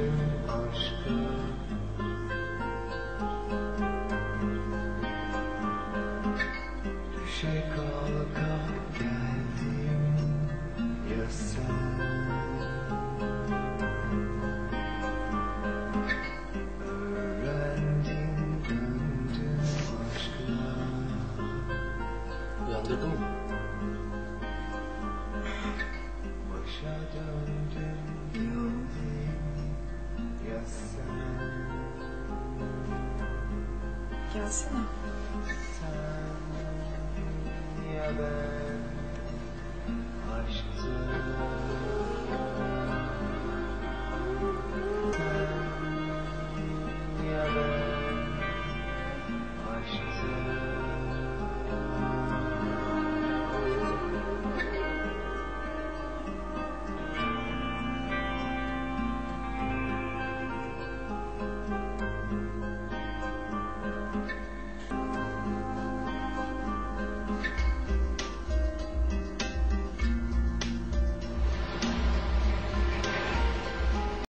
döndüm aşka. Düşe kalka geldim ya sen. Öğrendim döndüm aşka. Uyandırdın mı? Başa döndüm geldim ya sen. Gelsene. Sen ya ben.